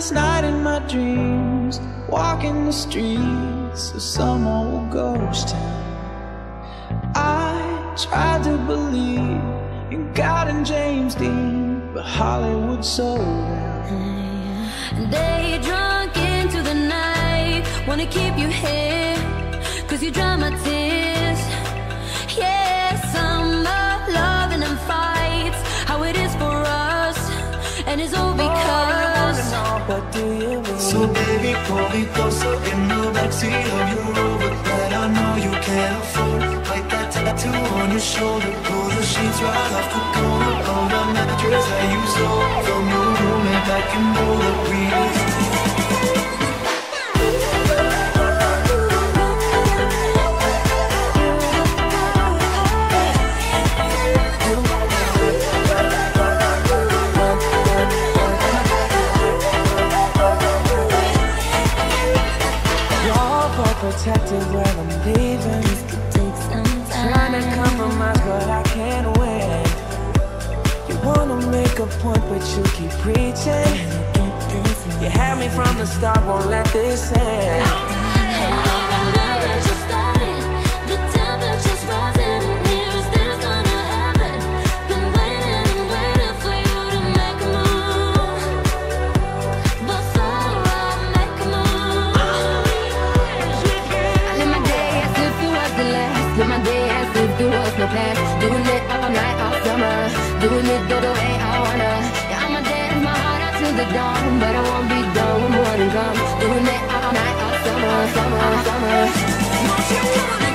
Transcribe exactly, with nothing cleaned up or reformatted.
last night in my dreams, walking the streets of some old ghost town. I tried to believe in God and James Dean, but Hollywood sold out. They drunk into the night, wanna keep you here, cause you dry my tears. Yeah, summer, loving and fights, how it is for us, and it's all because oh, but do you believe? So baby, pull me closer in the backseat of your Rover that I know you can't afford. Like that tattoo on your shoulder, pull the sheets right off the corner of the mattress that you stole from your roommate back in Boulder Breeze. Protected where I'm leaving. Trying to compromise, but I can't win. You wanna make a point, but you keep preaching. You had me from the start, won't let this end. Live my day as if there was no plan. Doing it all night, all summer. Doing it the way I wanna. Yeah, I'ma dance my heart out to the dawn, but I won't be done when morning comes. Doing it all night, all summer, summer, summer.